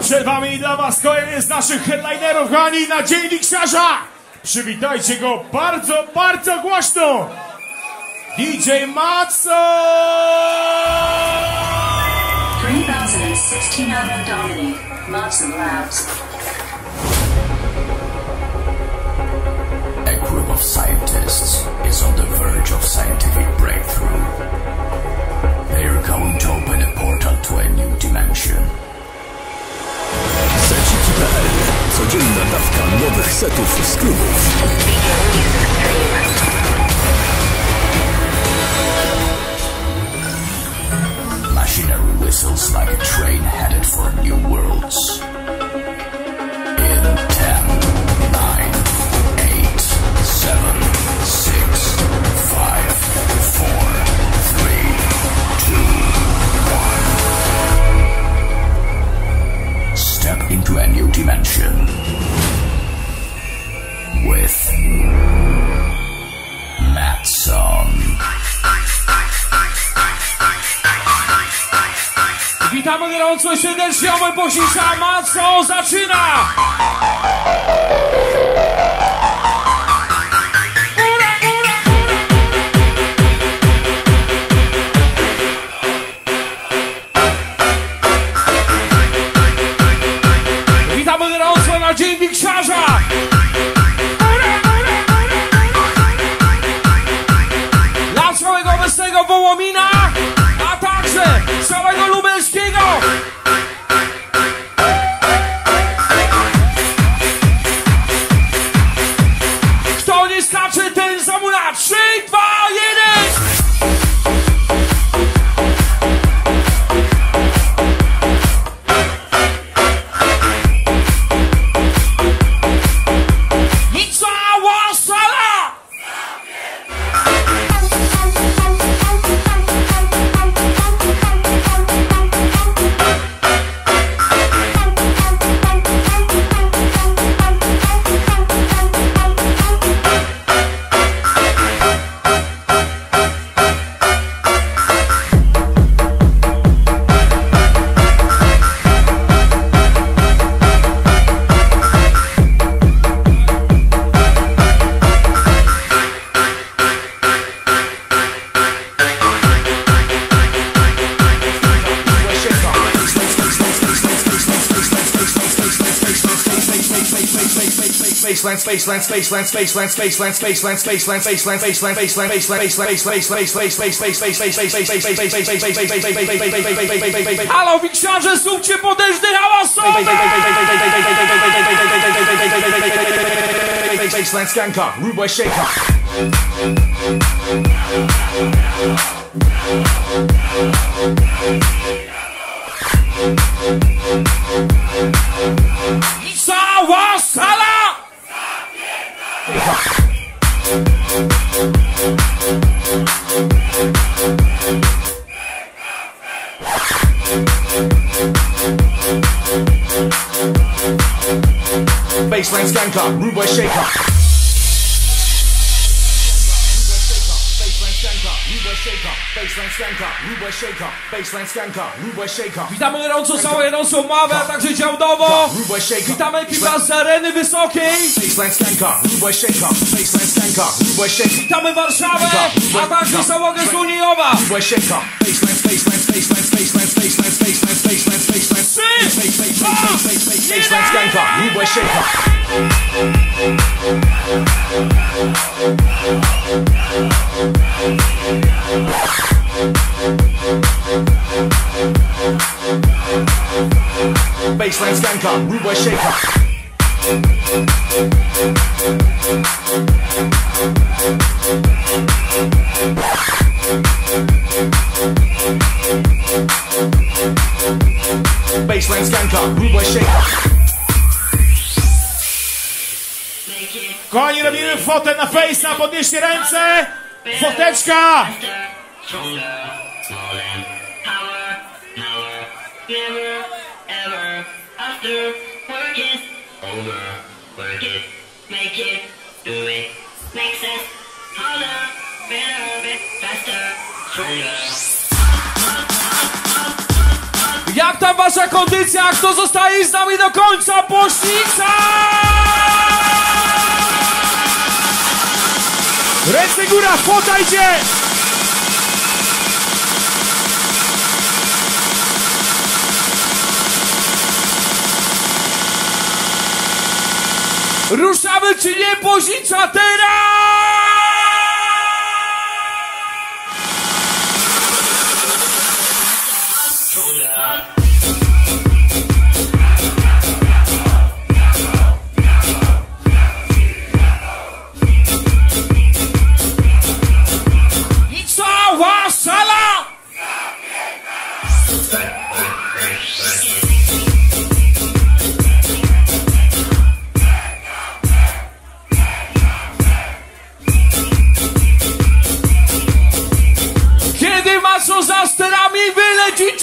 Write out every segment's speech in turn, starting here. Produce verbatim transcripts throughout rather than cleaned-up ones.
Przed wami dla was kolejny z naszych headlinerów, kochani, na Dzień Liksiarza. Przywitajcie go bardzo, bardzo głośno. D J Matzo! three thousand sixteen hundred Dominic, Matzo Labs. A group of scientists is on the verge of scientific breakthrough. They are going to open a portal to a new dimension. Seciki kropka p l. Codzienna dawka nowych setów z klubów. Machinery whistles like a train headed for new worlds. In ten, nine, eight, seven, six, five, four, three, two, one. Step into a new dimension with Matson. Witamy gorąco i serdecznie, mój poślicza Matzo zaczyna! Ura, ura, ura! Witamy gorąco na Dzień Liksiarza! Ura, ura, ura, ura! Dla całego obecnego Wołomina, a także całego Lubelskiego! Kto nie skacze, ten zamula! trzy, dwa, jeden! I cała sala! Spaceland, spaceland, spaceland, spaceland, spaceland, spaceland, spaceland, spaceland, spaceland, spaceland, spaceland, spaceland. Halo, Liksiarze, zróbcie potężny hałasowy! Spaceland skanka, rude boy shaker. Cała sala! Baseline skanka, rude boy shaker. Witamy gorąco całą jedną mawę, a także działdowo. Witamy ekipa z Areny Wysokiej. Witamy Warszawę, a także załogę z Uniowa. trzy, dwa, Baseline skanka, rude boy shaker. Baseline skanka, rude boy shaker. Kochani, robimy fotę na Face'a, podnieście ręce. Foteczka. Never, ever, after, work it, over, work it, make it, do it, makes it, harder, better, bit faster, stronger. Jak tam wasza kondycja? Kto zostaje z nami do końca? Bośnica! Ręce góra, potajcie! Ruszamy czy nie, Bośnica teraz! I cała sala! Kiedy macie za sterami, wylecicie!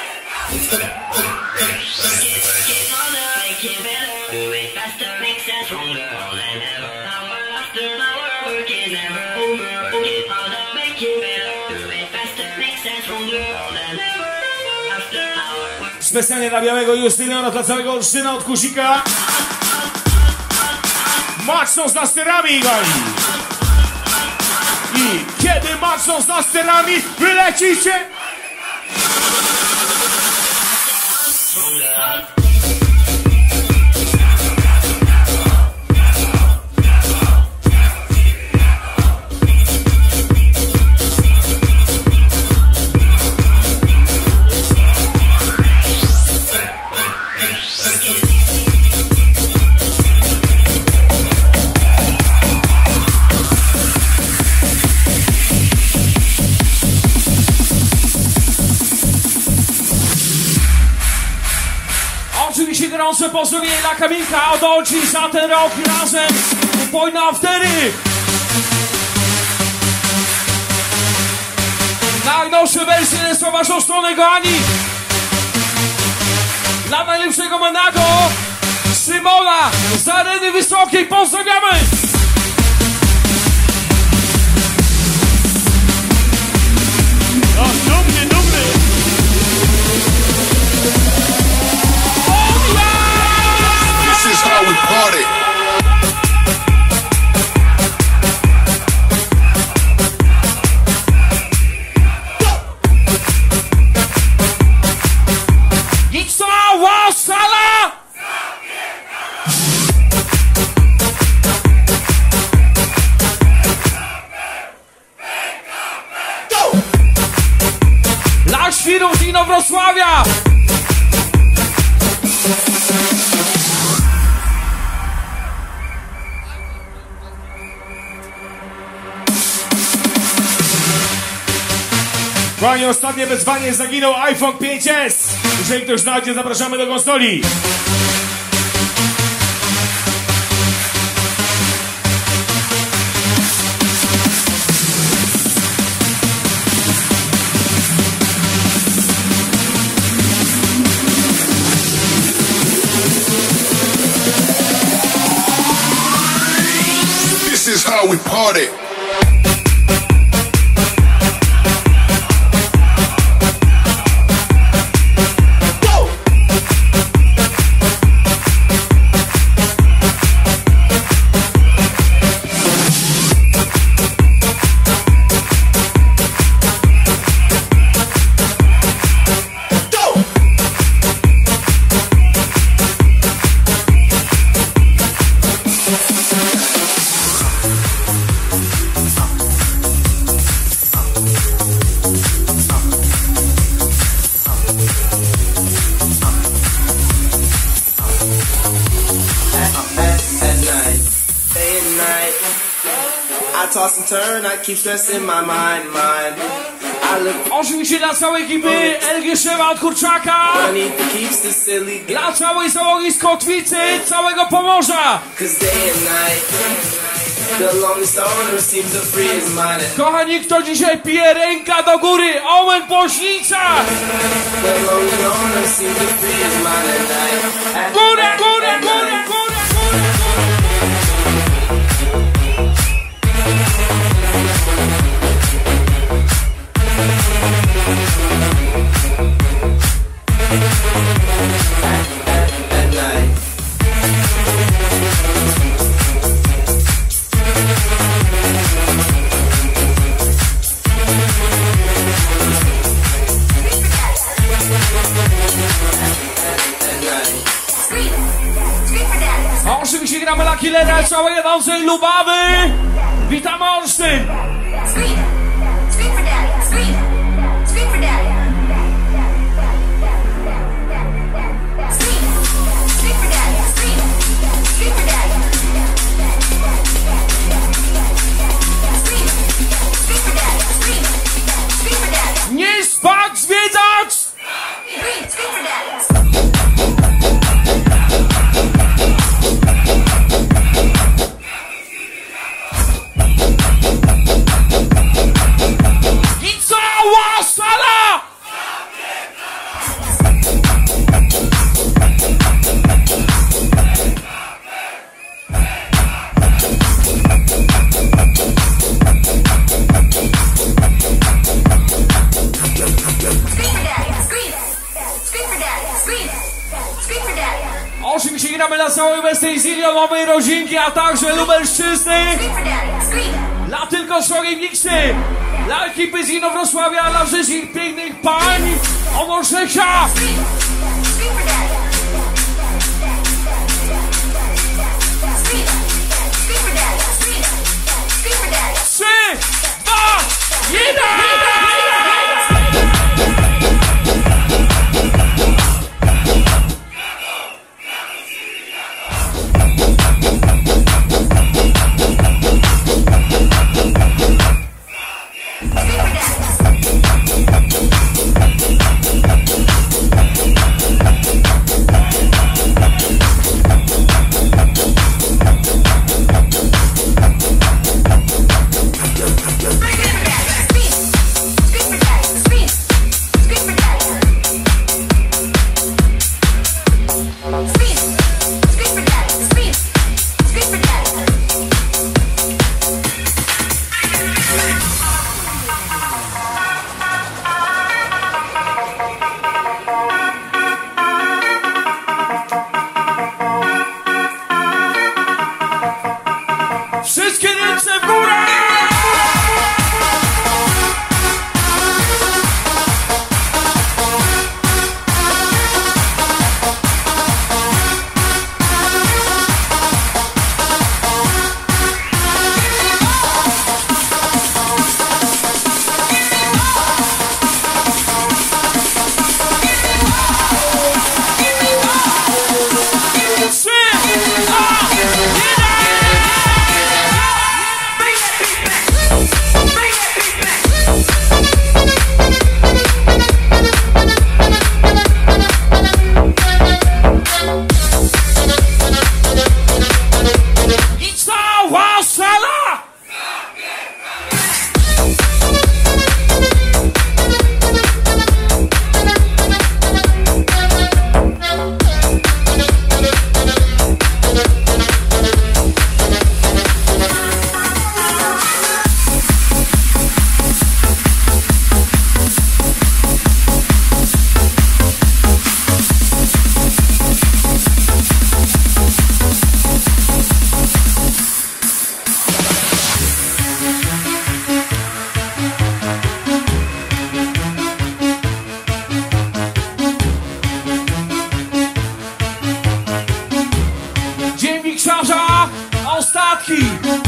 Specjalnie dla białego Justyny oraz dla całego Olsztyna od Kusika. Mocno z nasterami, gali. I kiedy mocno z nasterami wylecicie? Oczywiście gorące pozdrowienie dla Kamilka Odolci za ten rok razem Wojna Wtery. Najnowsze wersje są waszą stronę, kochani. Dla najlepszego Menago Szymona z Areny Wysokiej pozdrawiamy. O, dobry, dobry. This is how we party. I cała sala! Dla świrów z Inowrocławia! Kochani, ostatnie wezwanie, zaginął iPhone pięć S. Jeżeli ktoś znajdzie, zapraszamy do konsoli. This is how we party. Toss and turn, I keep stressing my mind, mind. I look Oczywiście dla całej ekipy L G Szewa od Kurczaka, funny, keeps the silly dla całej załogi z Kotwicy, całego Pomorza. cause day and night, the lonely stoner seems to free his mind. Kochani, kto dzisiaj pije, ręka do góry, Omen Bośnica. The lonely loner seems to free his mind at night. At Górę, night, górę, at górę, night. górę, górę. Oczywiście gramy na Killera, całej jedzącej Lubawy. Witam Olsztyn. Scream! Scream for daddy! Scream! Scream for daddy! Scream! Scream for daddy! Scream! Scream for daddy! Scream! Scream for daddy! Scream! Scream for daddy! Nie spać, zwiedzać! Scream! Scream for daddy! I cała sala! Oczywiście gramy dla całej bez tej zilionowej rodzinki, a także Lubelszczyzny. Dla tylko swojej miksy. Dla ekipy z Inowrocławia, dla wszystkich pięknych pań Omorzesia. Trzy, dwa, jeden! Wszystkie ręce w górę! Ostatki!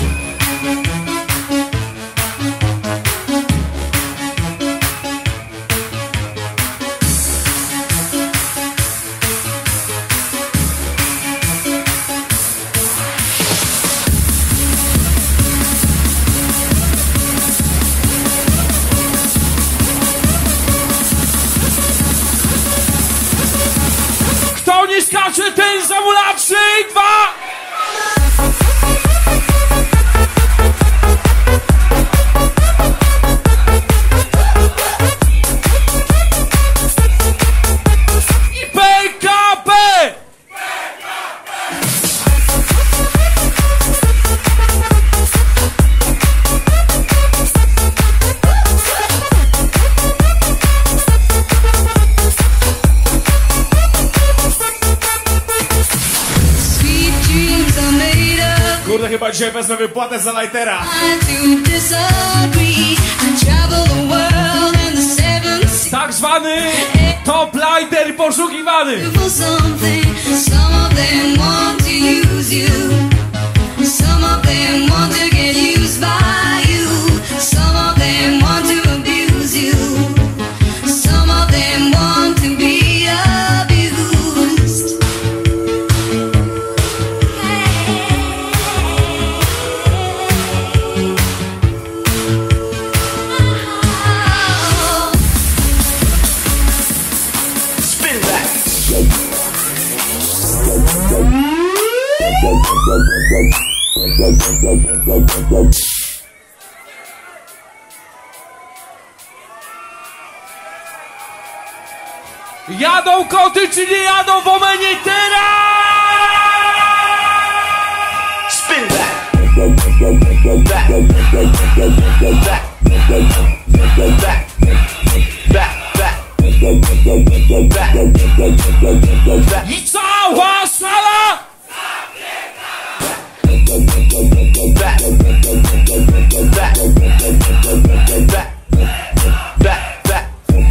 Kto nie skacze, ten zamula. Trzy, dwa! Kurde, chyba dzisiaj wezmę wypłatę za lightera. Tak zwany top lighter poszukiwany. Some of them want to use you. Jadą koty, czy nie jadą w Omenie teraz? Spin back. Back. Back. Back. Back. Back. I cała sala! Back. Back. Back. Back. Back.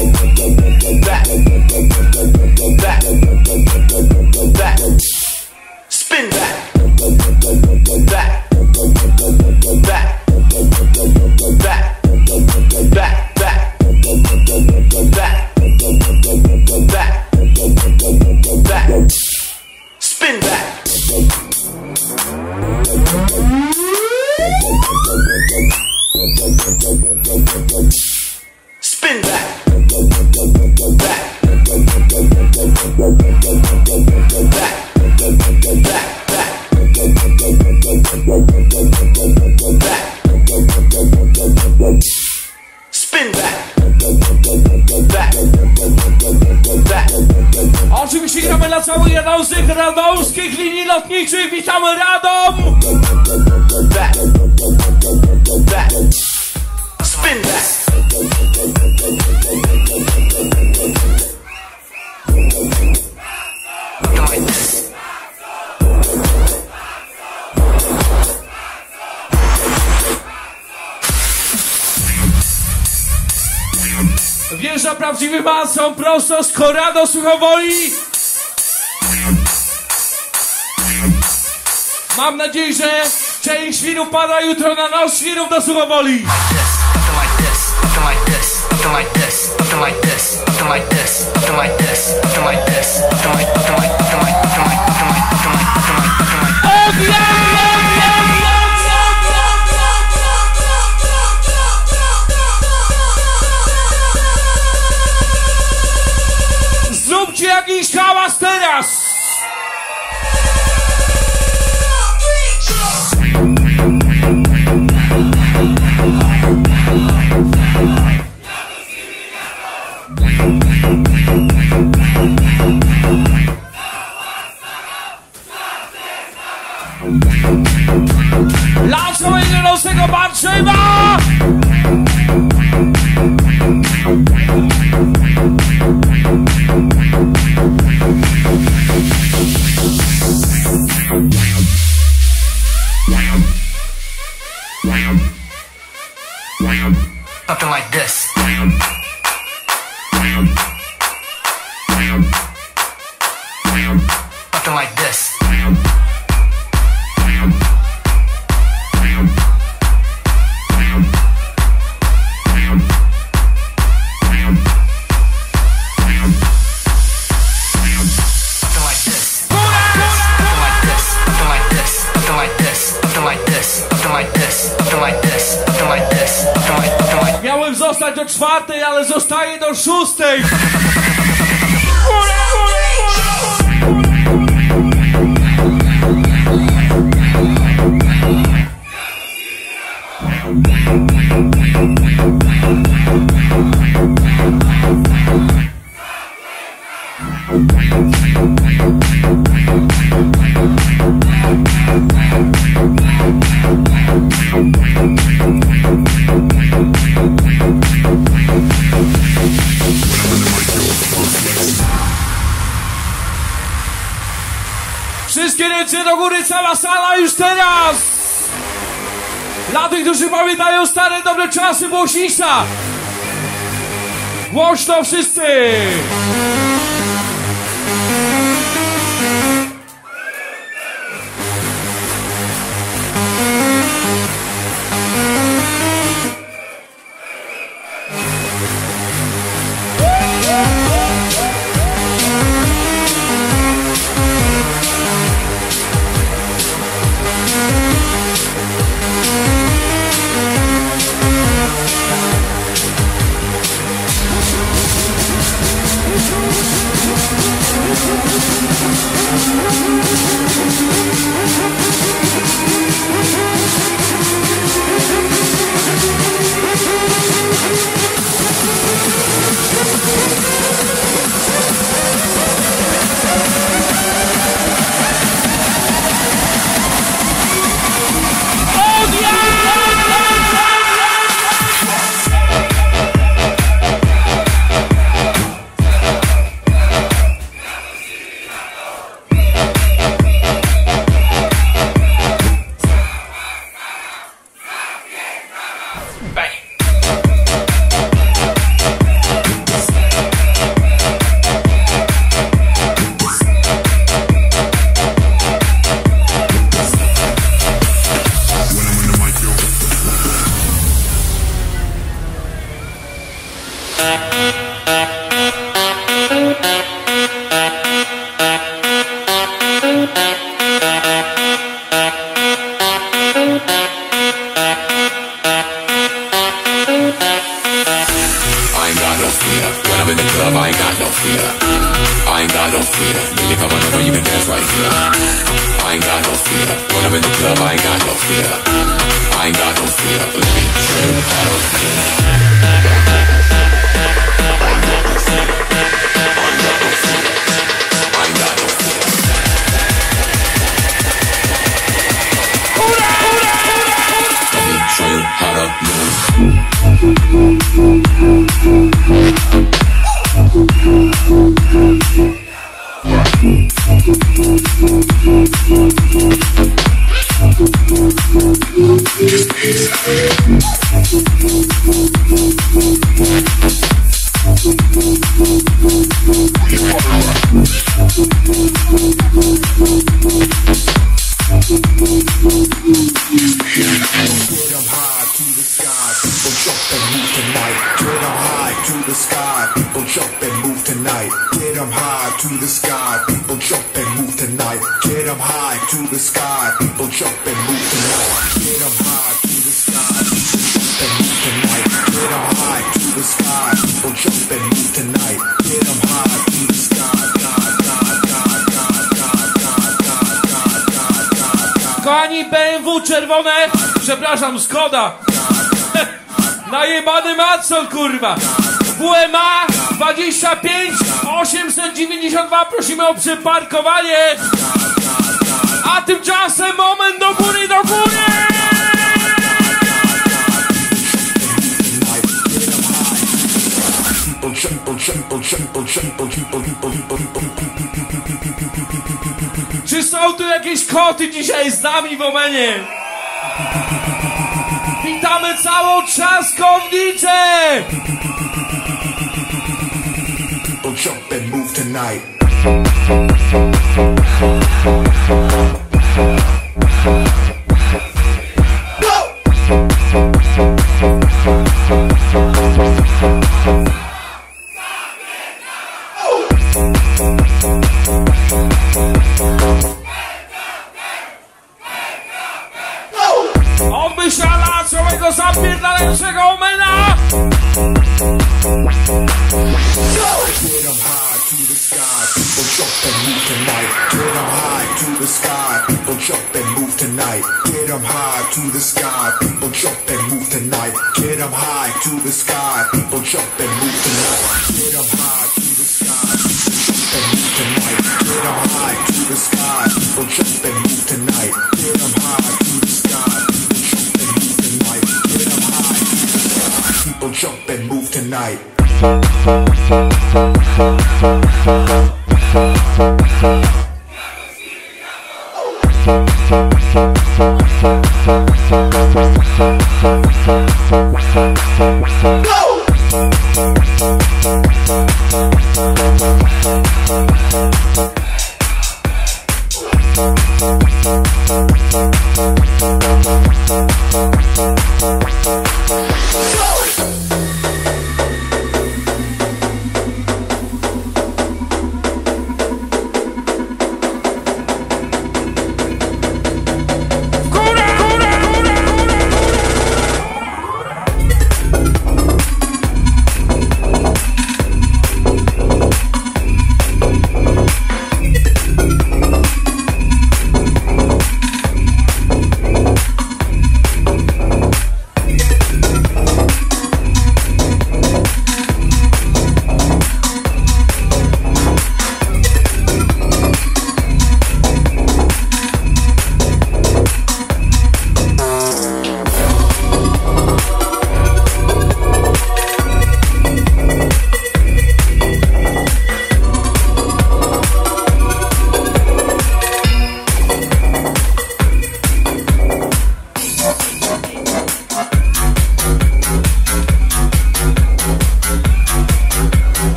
Back. Back. Spin back. Back. Back. Back. Back. Back. Back. Back. Spin back. Spin back. Back. Spin back. Back. Back. Oczywiście gramy na cały jedną z tych radomskich linii lotniczych. Witamy Radom! Back. Back. Spin back. Wjeżdża prawdziwy mason prosto z Korado Suchowoli. Mam nadzieję, że część świrów pada jutro na nos świrów do Suchowoli. Zróbcie jakiś hałas teraz! Dla całego nosego Barczewa! Something like this. Something like this. Miałem zostać do czwartej, ale zostaję do szóstej. Wszystkie ręce do góry, cała sala już teraz! Dla tych, którzy pamiętają stare, dobre czasy Włosisa! Głośno wszyscy! Kochani, B M W czerwone, przepraszam, Skoda. Najebany Matson, kurwa. W M A dwadzieścia pięć osiemset dziewięćdziesiąt dwa, prosimy o przyparkowanie. A tymczasem moment do góry, do góry! Czy są tu jakieś koty dzisiaj z nami w Omenie? Witamy całą trzaskownicę! Obmyślala całego zapierdalającego Omena! Jump and move tonight.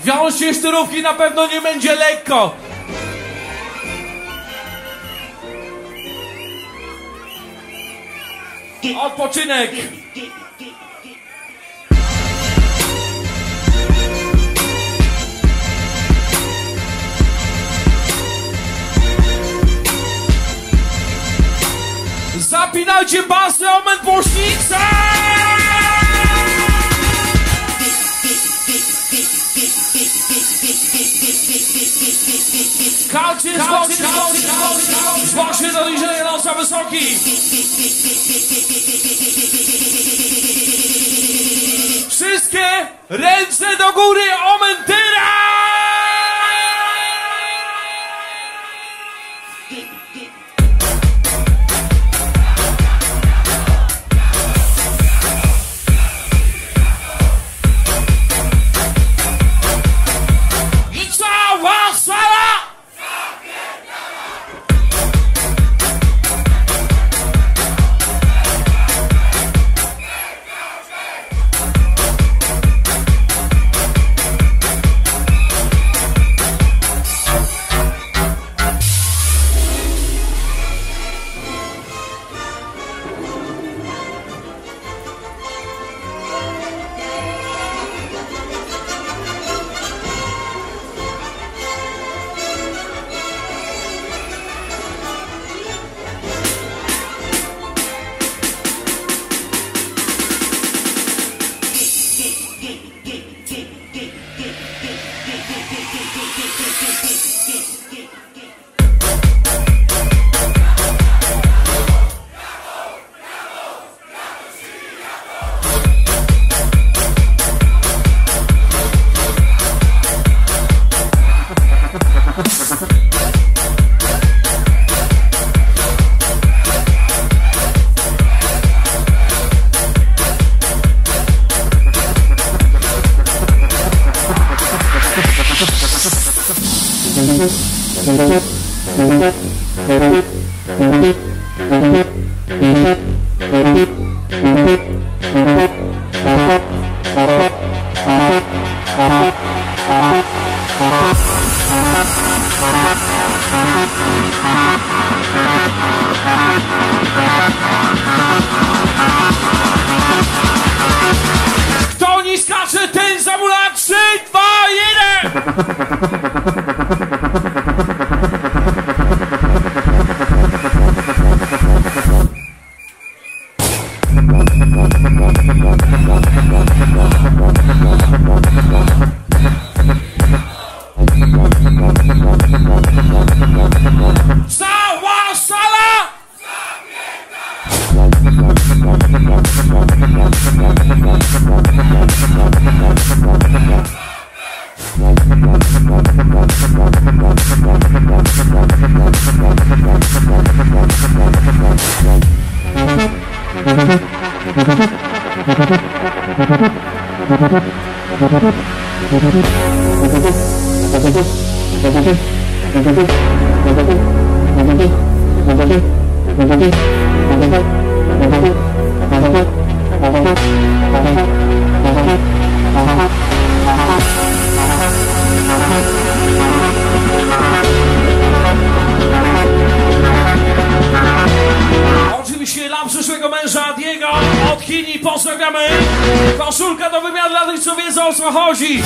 Wziąć się szturówki na pewno nie będzie lekko. Odpoczynek. Zapinajcie pasy, moment głośnica! Kalcie, zboczy, zboczy do niżej, nosa wysoki. Wszystkie ręce do góry, omen teraz! Kto nie skacze, ten zamula. Trzy, dwa, jeden. Cała sala! Oczywiście dla przyszłego męża Diego od Chini pozdrawiamy. Koszulka do wymiany dla tych, co wiedzą, o co chodzi.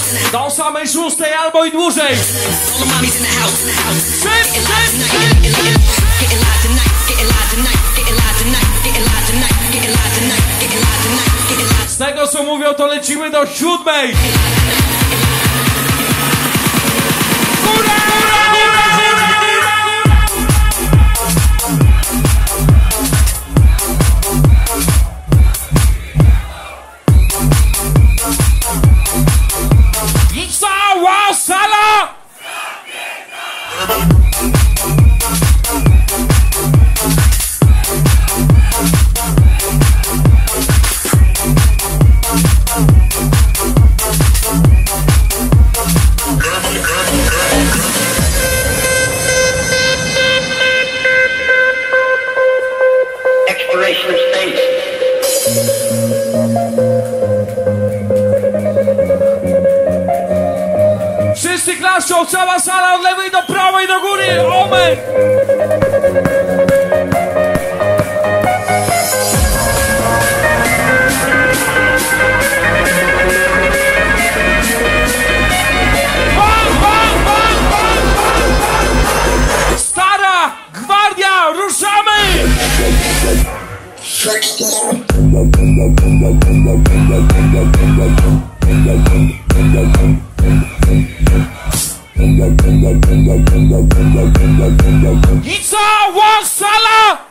Do samej szóstej albo i dłużej. Z tego co mówią, to lecimy do siódmej. I cała sala! Exploration of space. Wszyscy klaszczą, cała sala od lewej do prawej, do góry, omen! Stara gwardia, ruszamy! I cała sala!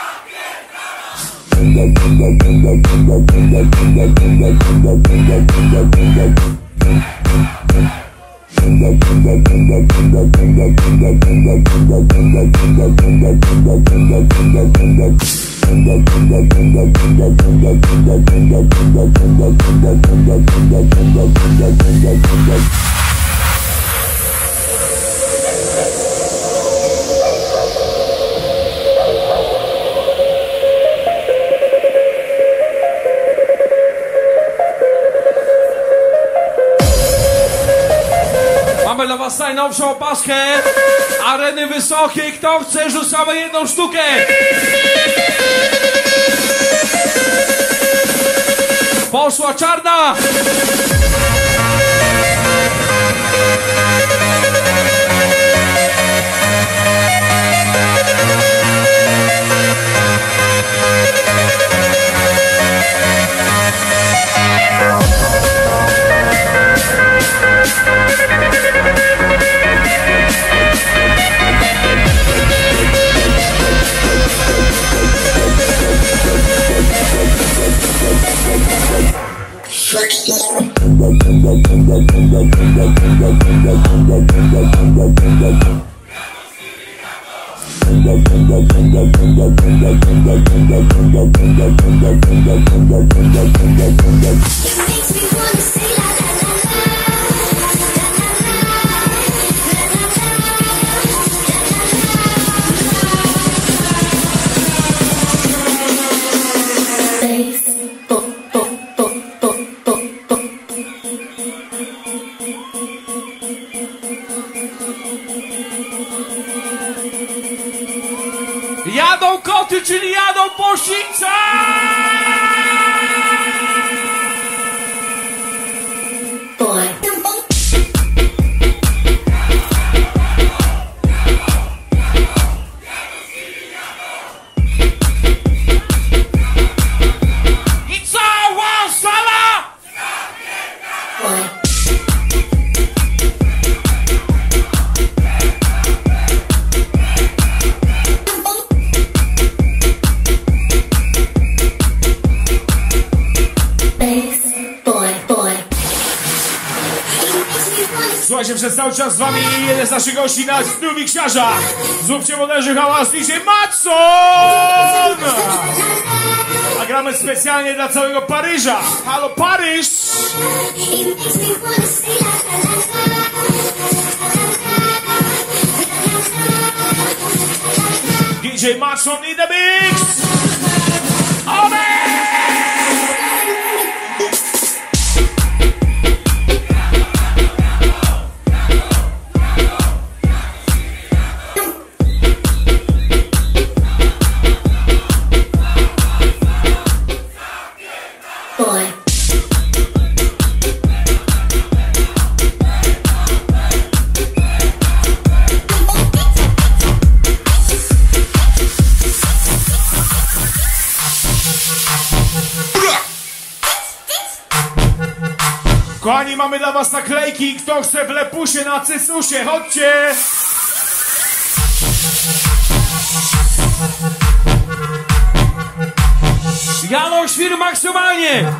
Mamy dla was najnowszą opaskę Areny Wysokiej. Kto chce, rzucamy jedną sztukę. Poszła czarna. Jadą koty, czyli jadą pościńce! I cała sala! Słuchajcie, przez cały czas z wami jeden z naszych gości na Dniu Miksiarza. Zróbcie moderzy hałas, D J Matson! A gramy specjalnie dla całego Paryża. Halo Paryż! D J Matson in the mix! Amen! Kochani, mamy dla was naklejki. Kto chce w Lepusie na Cysusie, chodźcie! Jano Świr maksymalnie!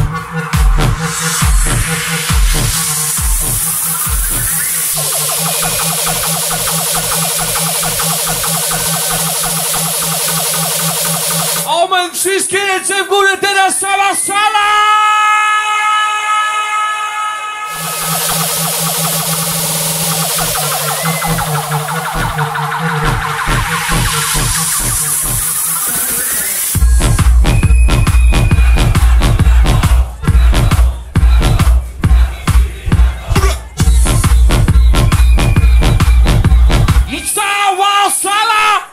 Omen, wszystkie ręce w górę, teraz sala, sala! I cała sala!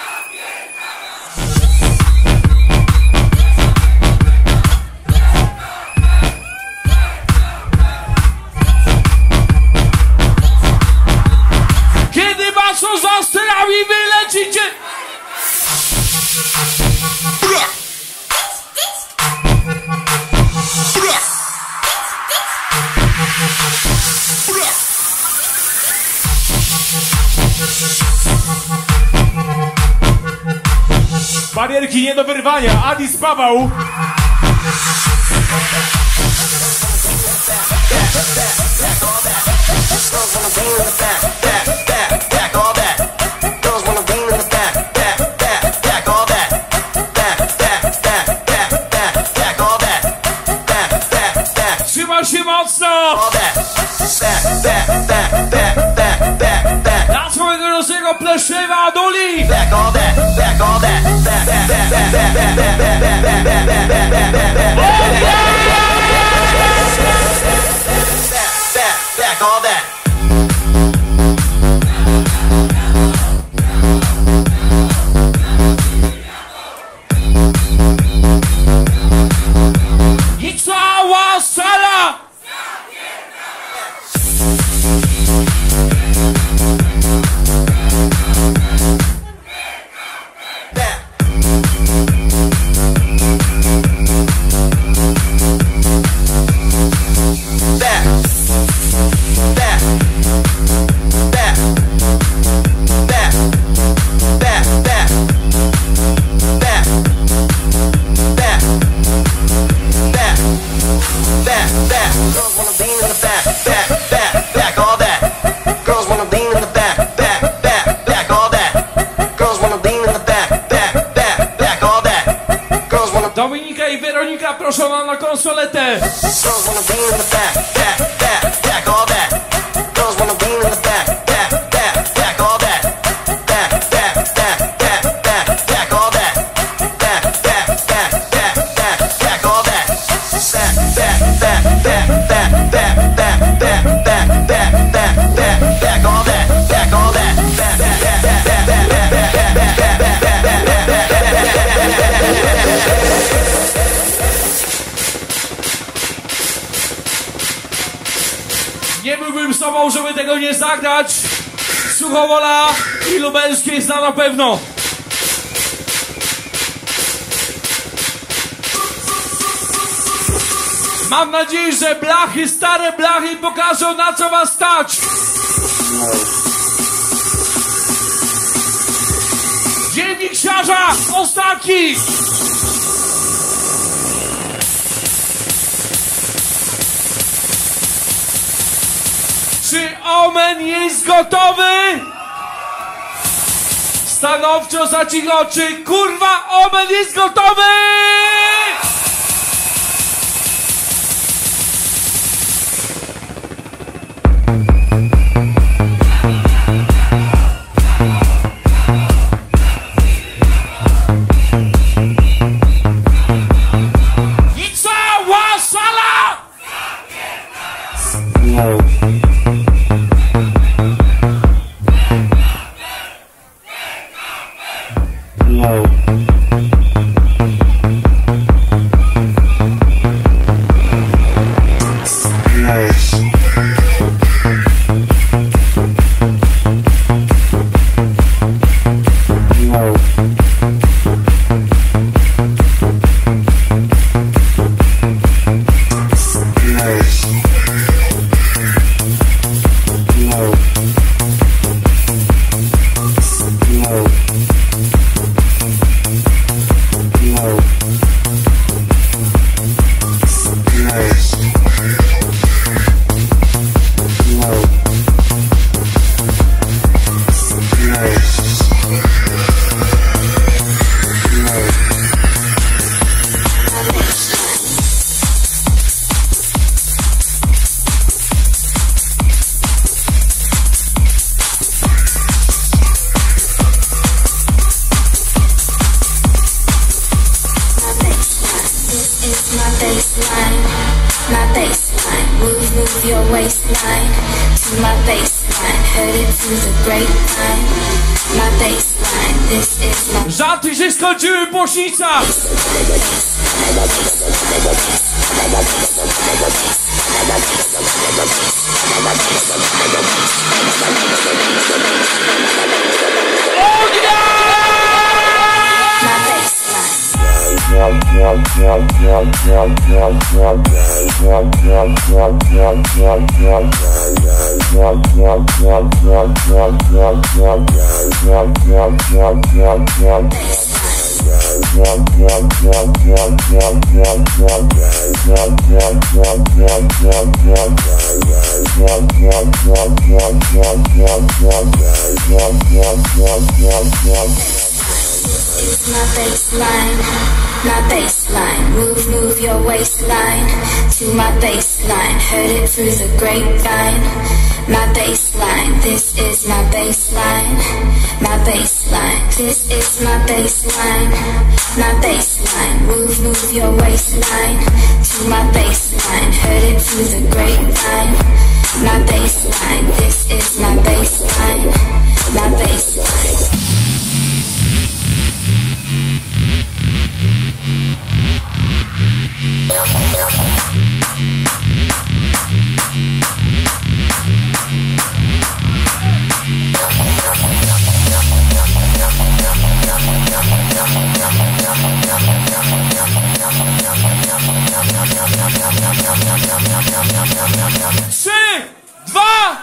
Kiedy maso za sterami wylecicie? Barierki nie do wyrwania. Adi spawał. Trzymaj się mocno! Na swojego rosego pleszywa duli! I cała sala! Dominika i Weronika proszona na konsoletę. Nie byłbym sobą, żeby tego nie zagrać. Suchowola i lubelskie zna na pewno. Mam nadzieję, że blachy, stare blachy pokażą, na co was stać. Dziennik Siarza, ostatni. Czy Omen jest gotowy? Stanowczo za cicho, czy kurwa Omen jest gotowy? I cała sala! Yes. move your waistline to my baseline. Heard it through the grapevine. My baseline, this is my Żarty się skończyły, bocznica! It's my baseline, my baseline. Move, move your waistline to my baseline. Heard it through the grapevine. My baseline, this is my baseline. My baseline, this is my baseline. My baseline, move, move your waistline to my baseline. Heard it through the grapevine. My baseline, this is my baseline. My baseline. Trzy, dwa...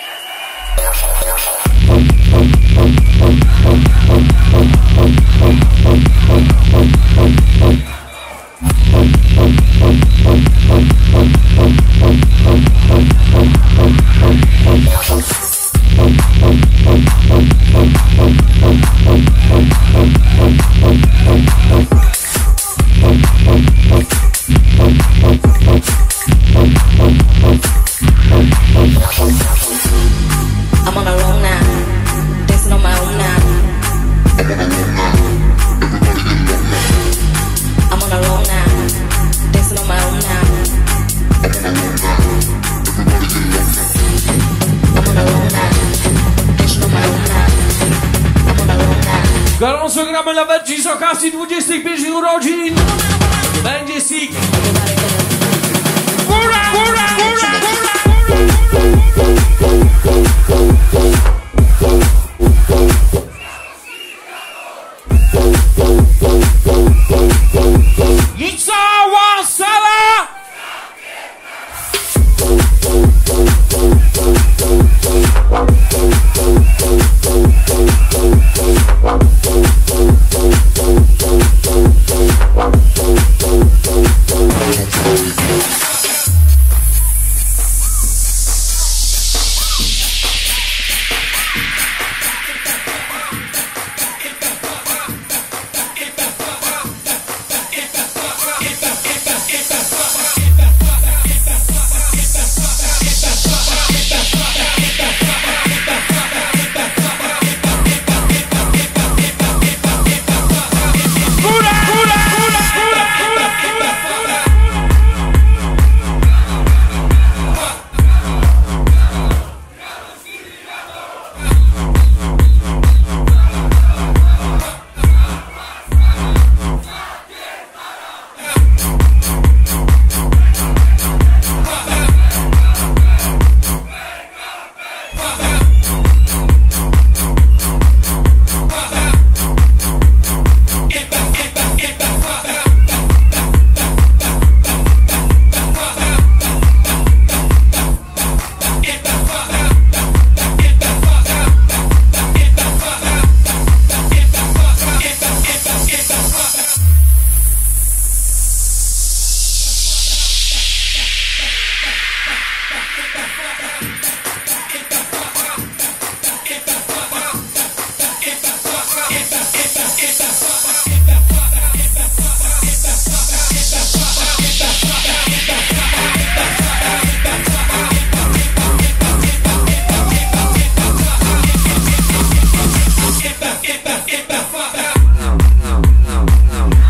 I'm on a roll now, dancing on my own now. I'm on a roll now, dancing on my own now. I'm on a roll now, dancing on my own now. I'm on a roll now. Gorąco gramy na Vergi z okazji dwudziestych pięciu urodzin. Będzie sik. Góra, góra, góra, góra! I cała sala!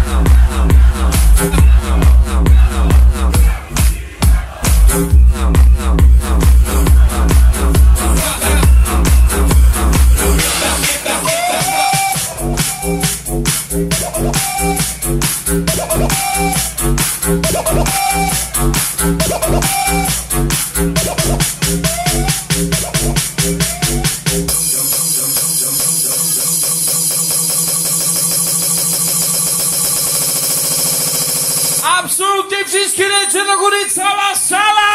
Now. Absolutnie wszystkie ręce do góry, cała sala!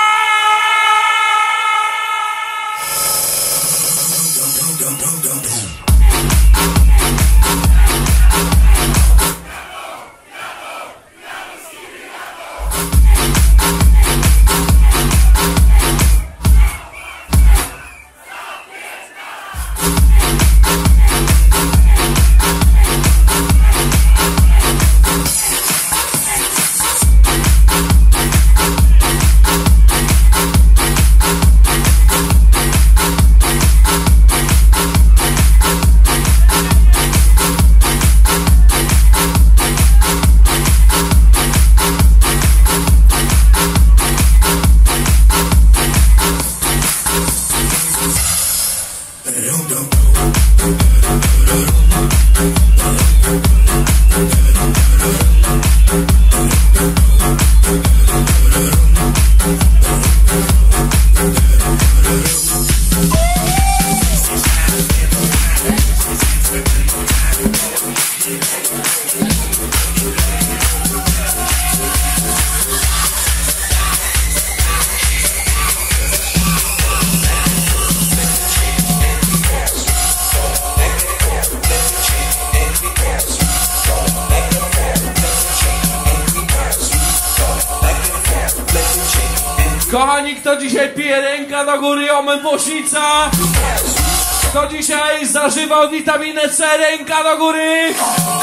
Kochani, kto dzisiaj pije, ręka do góry, omen bośnica. Kto dzisiaj zażywał witaminę C, ręka do góry.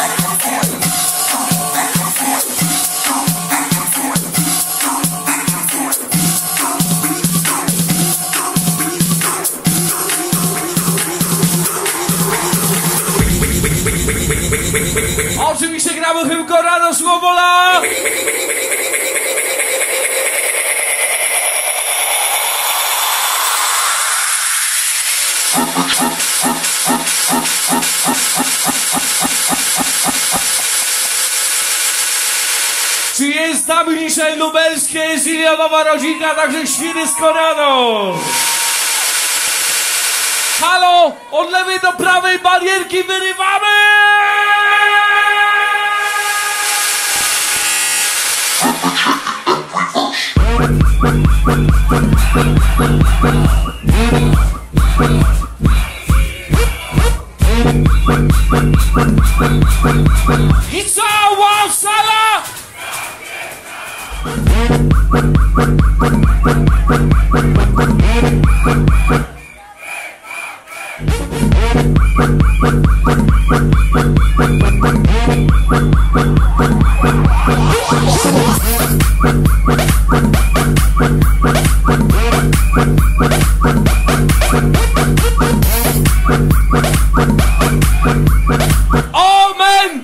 Oczywiście gramy chyłko rano, słowola. Czy jest tam dzisiaj lubelskie, zilionowa rodzinka, także świry z Korano? Halo, od lewej do prawej barierki wyrywamy! I cała sala! Amen!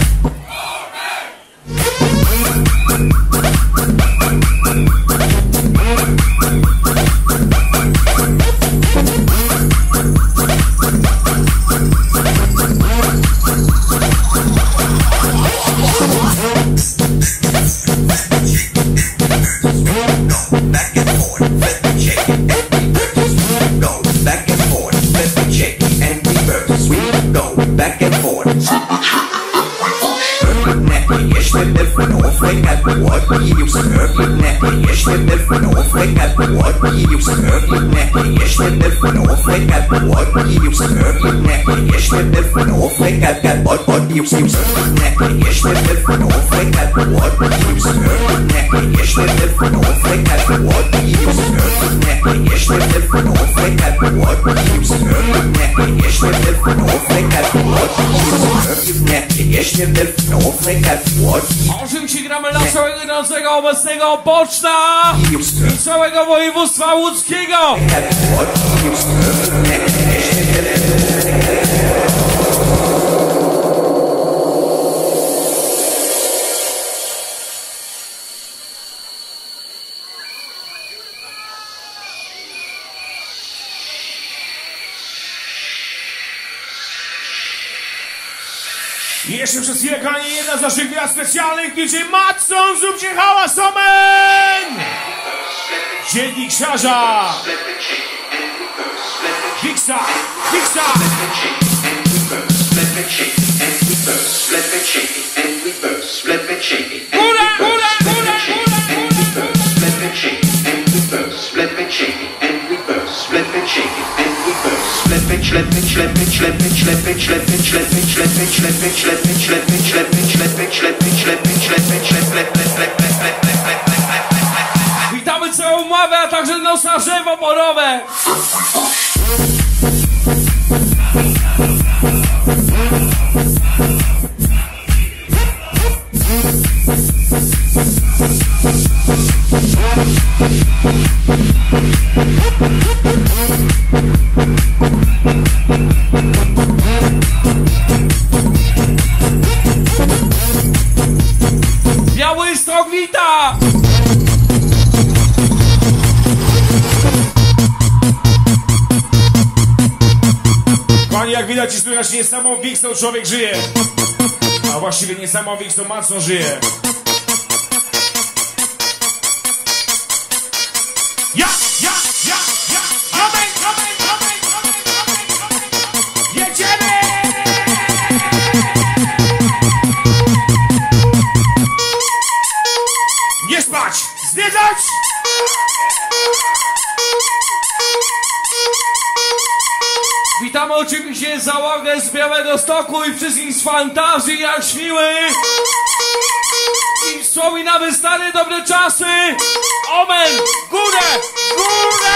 Oczywiście gramy dla całego nocnego obecnego Boczna i całego województwa łódzkiego. I jeszcze przez chwilę, kochani, jedna z naszych gwiazd specjalnych, D J Matson, zróbcie hałas, omen! Dziennik Siarza! Wiksa! Wiksa! Góra, góra, góra, witamy całą ławę, a także nosa drzewo morowe. Białystok wita! Kochani, jak widać i słychać, nie samą Wiksą człowiek żyje. A właściwie nie samą Wiksą Matson żyje. Ja, ja, ja, ja, Robin, Robin, Robin, Robin, Robin, jedziemy! Nie spać, zwiedzać! Witamy oczywiście załogę z Białegostoku i wszystkich z fantazji jak śniły. I wspominamy stare dobre czasy. Omen, górę, górę!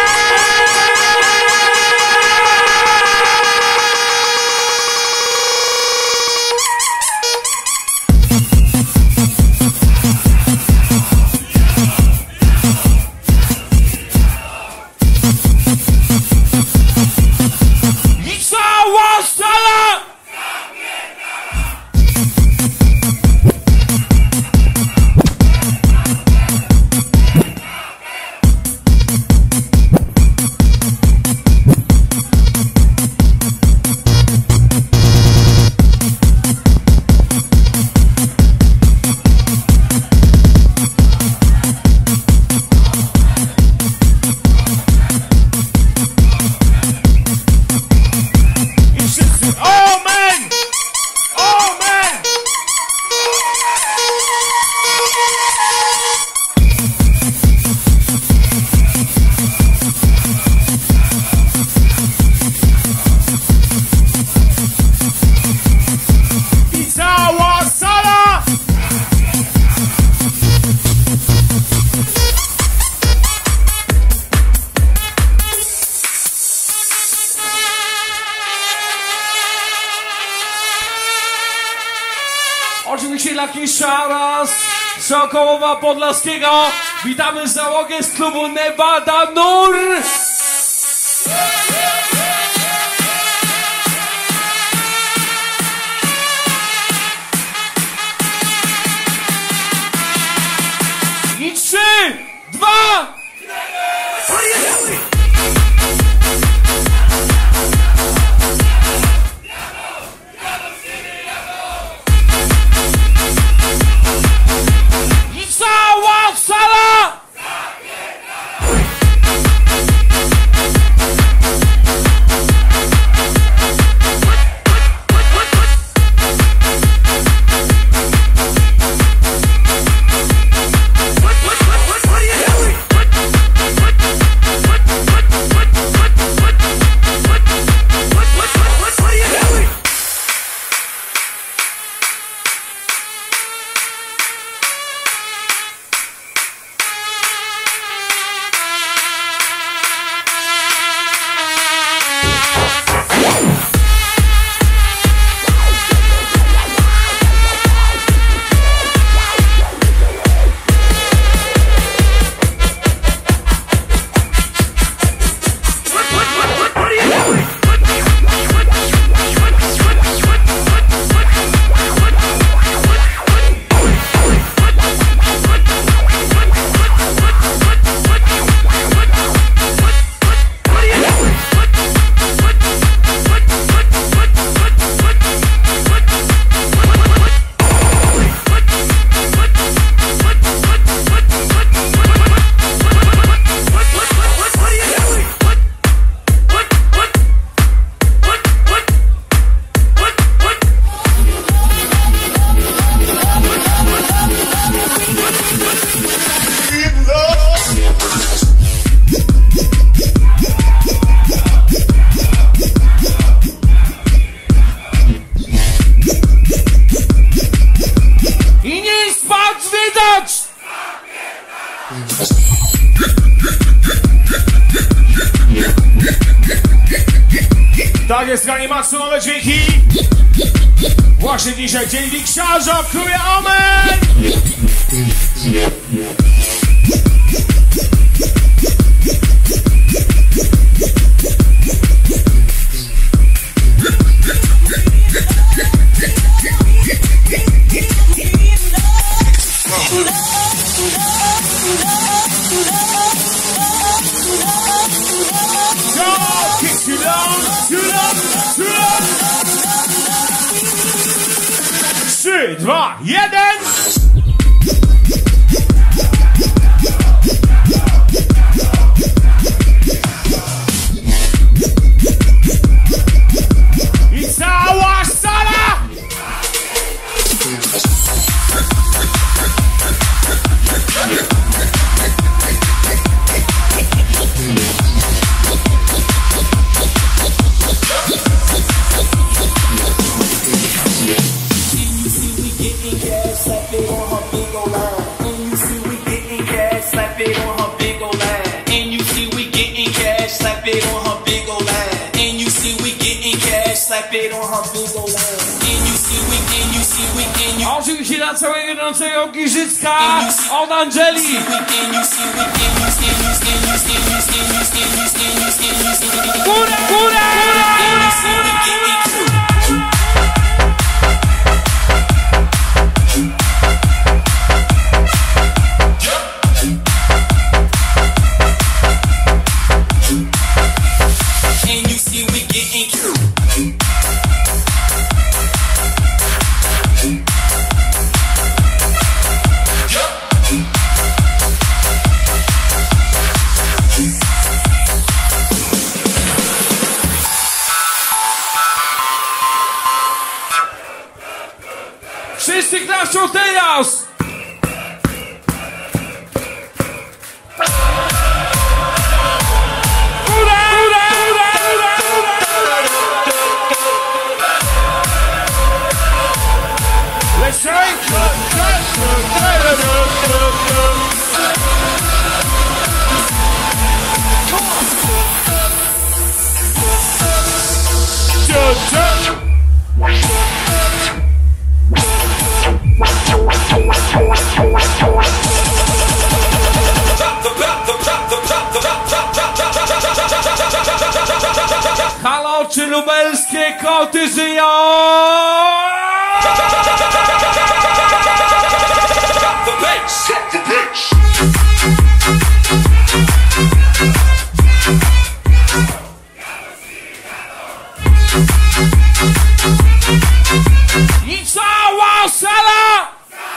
Oczywiście Lucky Szaras z Sokołowa Podlaskiego. Witamy załogę z klubu Nevada Nur. I trzy, dwa, cała sala! Tak jest, Kani Matsu, nowe dźwięki. Właśnie dzisiaj dzień Wiksiarza, krója, amen! Trzy, dwa, jeden! I cała sala! Oczywiście na całego nocnego Giżycka od Angeli. Góra, góra, góra, wszyscy klaszczą teraz! Ura, ura, ura, ura, ura. Let's try! Halo, czy lubelskie koty żyją? I cała sala!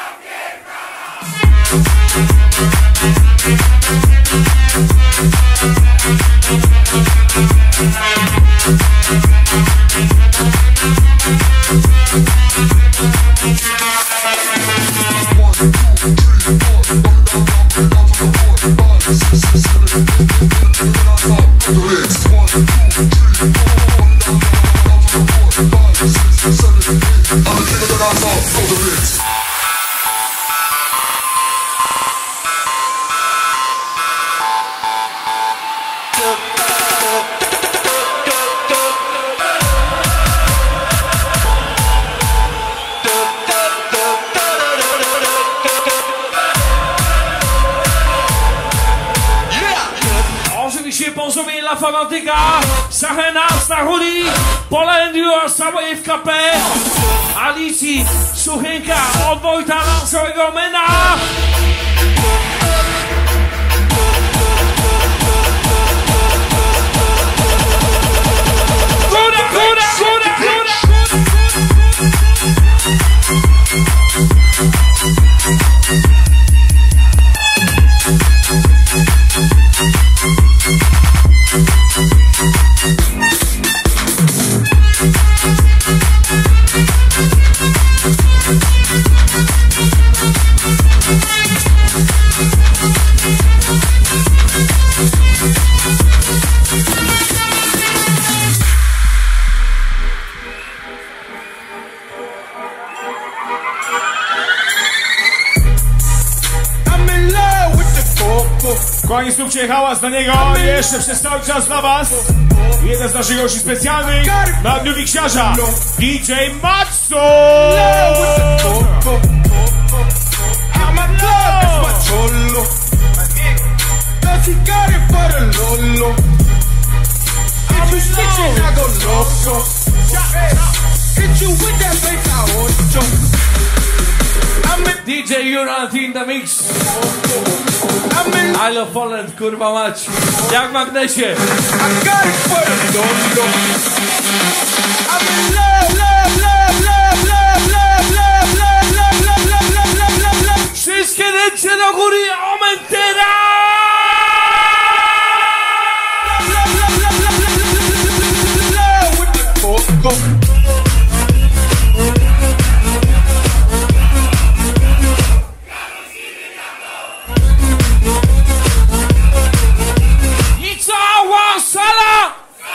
Porozumienie dla fanatyka Sahena, Stachuli, Polendiu, Samoje w K P, Alicji, Suchenka, od Wojta na całego Mena. Góra, góra, góra, góra! We'll be right back. Zróbcie hałas dla niego jeszcze przez cały czas dla was. Jeden z naszych gości specjalnych na Dniu Wiksiarza, D J Matson! D J Jurat in the mix. I love Poland, kurwa mać. Jak w magnesie. Wszystkie ręce do góry, omen teraz! I cała sala!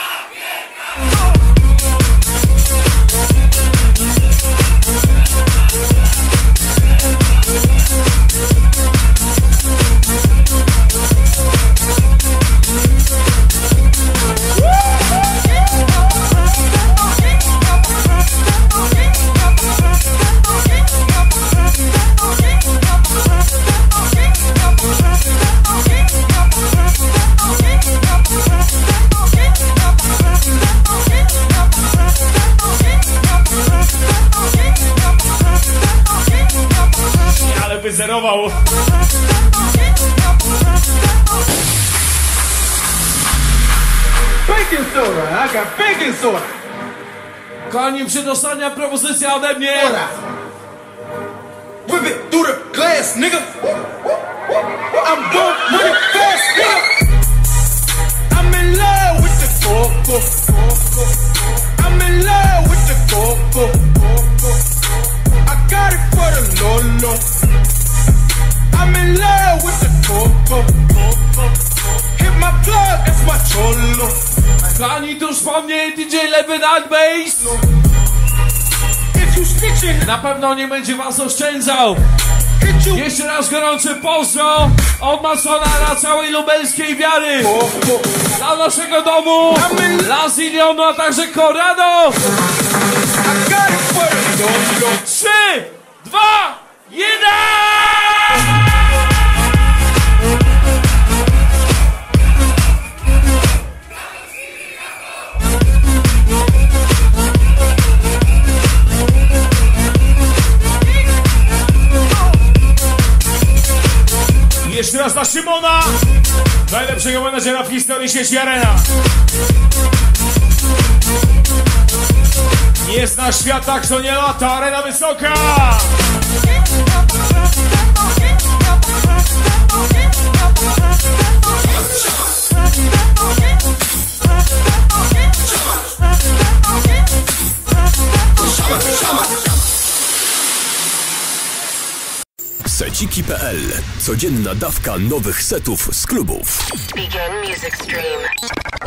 Ale wyzerował. Baking soda, I got baking soda. Kochani, przedostania propozycja ode mnie. Whip it through the glass, nigga. I'm going with it fast, nigga. I'm in love with the coco. I'm in love with the coco. I got it for the Lolo. I'm in love with the coco. Hit my plug, that's my cholo. Kochani, tuż po mnie D J Levin and Bass. Na pewno nie będzie was oszczędzał. Jeszcze raz gorący pozdro od Masona dla całej lubelskiej wiary. Dla naszego domu, dla Zilionu, a także Corrado. Trzy, dwa, jeden! Jeszcze raz dla Szymona, najlepszego menadżera w historii sieci Arena. Jest nasz świat, tak to nie lata, Arena wysoka. seciki kropka p l. Codzienna dawka nowych setów z klubów. Begin music stream.